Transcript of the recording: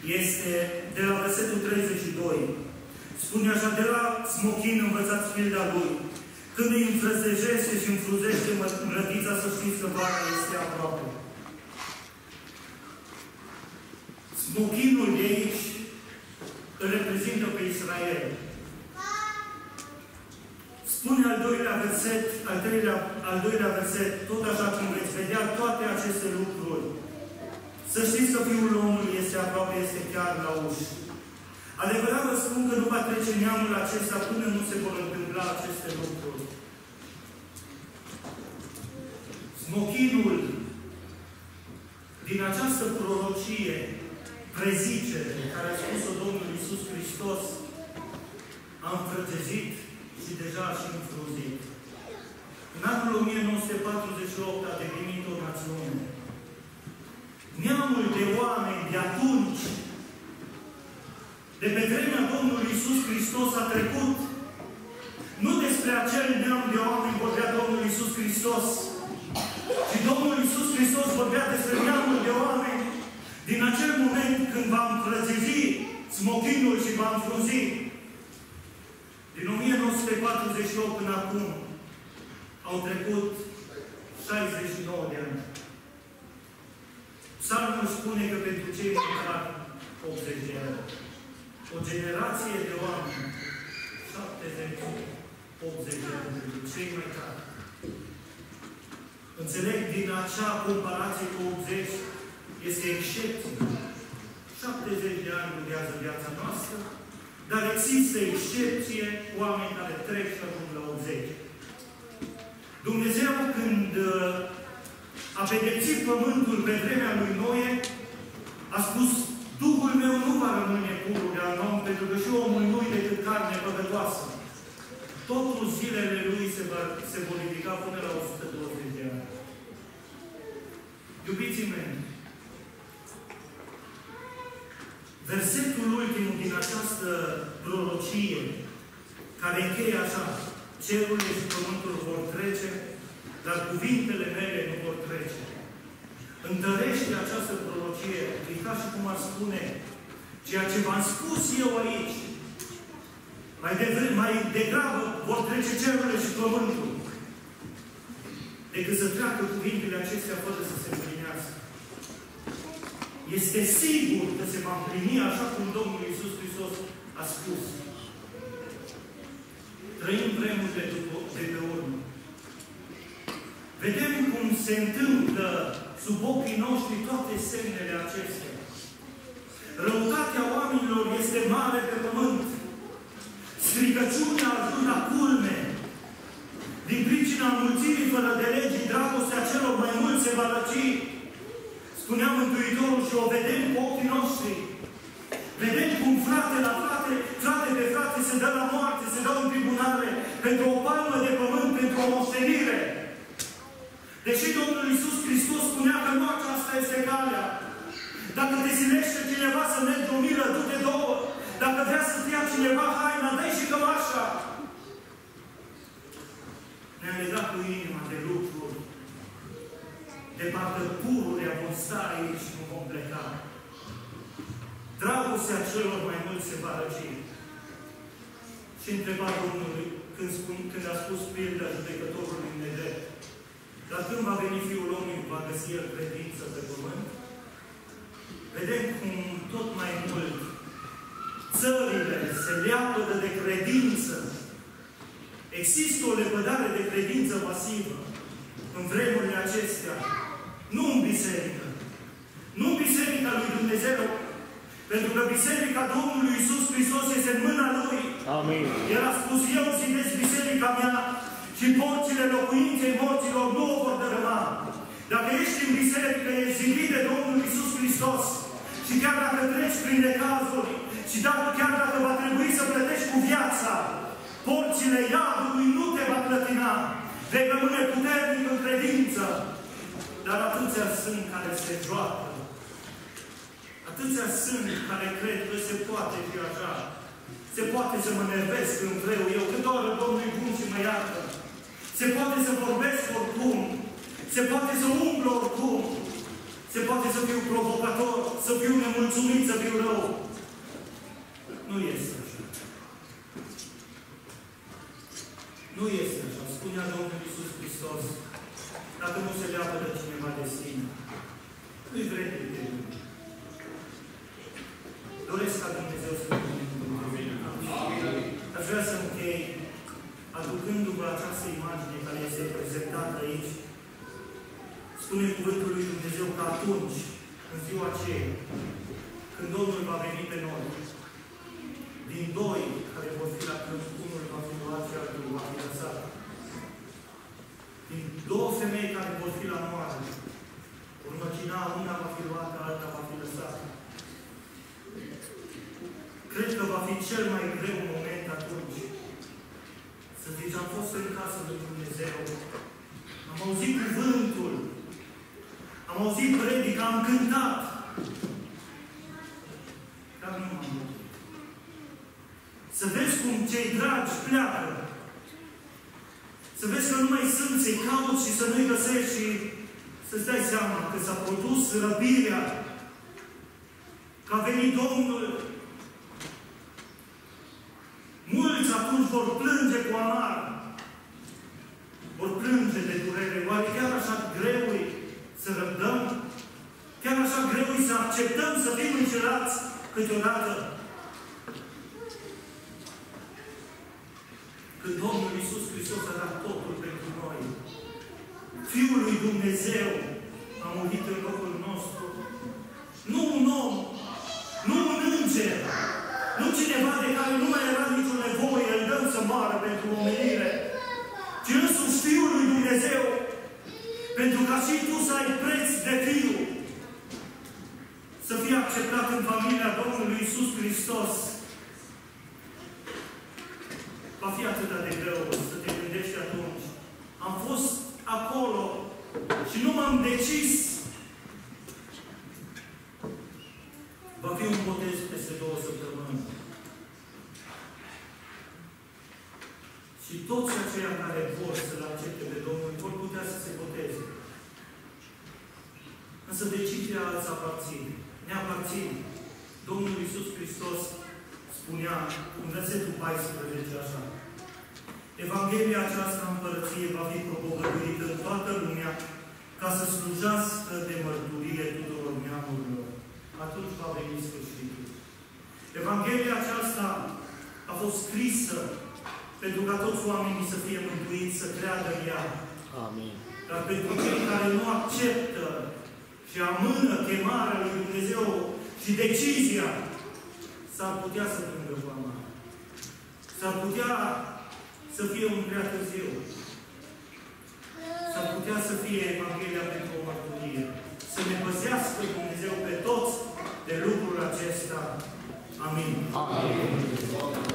este de la versetul 32. Spune așa: de la smochin învățați pilda lui. Când îi înfrăzdejește și înfruzește mlădița, să știți că vara este aproape. Smochinul de aici îl reprezintă pe Israel. Spune al doilea verset, tot așa cum veți vedea toate aceste lucruri. Să știți că Fiul omului este aproape, este chiar la ușă. Adevărat vă spun că nu va trece neamul acesta până nu se vor întâmpla aceste lucruri. Smochinul din această prorocie, prezicere, care a spus-o Domnul Iisus Hristos, a înfrăgezit și deja a și înfrunzit. În anul 1948 a devenit o națiune. Neamul de oameni de atunci, de pe vremea Domnului Iisus Hristos, a trecut. Nu despre acel neam de oameni vorbea Domnul Iisus Hristos, ci Domnul Iisus Hristos vorbea despre neamul de oameni din acel moment când va înfrăgezi smochinul și va înfrunzi. Din 1948 până acum au trecut 69 de ani. Psalmul spune că pentru cei măcar 80 de ani. O generație de oameni, 70-80 de ani pentru cei mai tari. Înțeleg, din acea comparație cu 80 este excepție. 70 de ani durează viața noastră, dar există excepție, oameni care trec și ajung la 80. Dumnezeu, când a pedepsit pământul pe vremea lui Noe, a spus: Duhul meu nu va rămâne pururea în om, pentru că și omul nu-i decât carne păcătoasă. Totul zilele lui se vor ridica până la 120 de ani. Iubiții mei, versetul ultim din această prorocie, care încheie așa: cerurile și pământul vor trece, dar cuvintele mele nu vor trece. Întărește această prorocie, e ca și cum ar spune: ceea ce v-am spus eu aici, mai degrabă vor trece cerurile și pământul, decât să treacă cuvintele acestea fără să se împlinească. Este sigur că se va împlini așa cum Domnul Iisus Hristos a spus. Trăim vremurile de pe urmă. Vedem cum se întâmplă sub ochii noștri toate semnele acestea. Răutatea oamenilor este mare pe pământ. Stricăciunea ajuns la culme. Din pricina înmulțirii fără de legii, dragostea celor mai mulți se va răci. Spunea Mântuitorul și o vedem cu ochii noștri. Vedem cum frate la frate, frate pe frate se dă la moarte, se dă în tribunale pentru o palmă de pământ, pentru o moștenire. Deși Domnul Iisus Hristos spunea că nu aceasta este calea. Dacă te silește cineva să mergi o milă, du-te două. Dacă vrea să-ți ia cineva haina, dă-i și cămașa. Ne-a legat cu inima de lucruri. De parcă pururea vom sta aici și nu vom pleca. Dragostea celor mai mulți se va răci. Și întreba Domnului, când a spus pilda judecătorului nedrept: dar când va veni Fiul omului, va găsi el credință pe pământ? Vedem cum tot mai mult țările se leapădă de credință. Există o lepădare de credință masivă în vremurile acestea. Nu în biserică. Nu în biserica lui Dumnezeu. Pentru că biserica Domnului Iisus Hristos este în mâna Lui. Amin. El a spus: eu zidesc biserica mea și porțile locuinței morților nu o vor dărâma. Dacă ești în biserică, ești zidit de Domnul Iisus Hristos. Și chiar dacă treci prin necazuri, și chiar dacă va trebui să plătești cu viața, porțile iadului nu te va clătina. Vei rămâne puternic în credință. Dar atâția sunt care se joacă. Atâția sunt care cred că se poate fi așa. Se poate să mă nervesc când vreau eu, că doar Domnul e bun și mă iartă. Se poate să vorbesc oricum. Se poate să umblu oricum. Se poate să fiu provocator, să fiu nemulțumit, să fiu rău. Hristos, dacă nu se leapă de cineva de sine, nu-i vrednic de mine. Doresc ca Dumnezeu să ne binecuvânteze. Aș vrea să închei aducându-vă această imagine care este prezentată aici. Spune cuvântul lui Dumnezeu că atunci, în ziua aceea, când Domnul va veni pe noi, din doi care vor fi la câmp, unul va fi luat și altul va fi lăsat. Din două femei care vor fi la moară, urmăcina, una va fi luată, alta va fi lăsată. Cred că va fi cel mai greu moment atunci să zici, am fost în casă lui Dumnezeu, am auzit cuvântul, am auzit predica, am cântat, dar nu m-am văzut. Să vezi cum cei dragi pleacă, să vezi că nu mai sunt, să-i cauți și să nu-i găsești și să-ți dai seama că s-a produs răbirea, că a venit Domnul. Mulți atunci vor plânge cu amar, vor plânge de durere. Oare chiar așa greu e să răbdăm? Chiar așa greu e să acceptăm să fim încerați câteodată? Când Domnul Iisus Hristos a dat totul pentru noi, Fiul lui Dumnezeu a murit în locul nostru. Nu un om, nu un înger, nu cineva de care nu mai era nicio nevoie, îl dăm să moară pentru omenire, ci însuși Fiul lui Dumnezeu, pentru ca și tu să ai preț de Fiu, să fii acceptat în familia Domnului Iisus Hristos. Va fi atât de greu să te gândești atunci. Am fost acolo și nu m-am decis. Va fi un botez peste 2 săptămâni. Și toți aceia care vor să-L accepte pe Domnul vor putea să se boteze. Însă decizia îți aparține. Ne aparține. Domnul Iisus Hristos spunea în versetul 14 așa: Evanghelia aceasta împărăție va fi propovăduită în toată lumea ca să slujească de mărturie tuturor neamurilor. Atunci va veni sfârșitul. Evanghelia aceasta a fost scrisă pentru ca toți oamenii să fie mântuiți, să creadă în ea. Amin. Dar pentru cei care nu acceptă și amână chemarea lui Dumnezeu și decizia, s-ar putea să plângă cu amar. S-ar putea să fie un prea târziu. S-ar putea să fie Evanghelia pentru o mărturie. Să ne păzească Dumnezeu pe toți de lucrul acesta. Amin. Amin.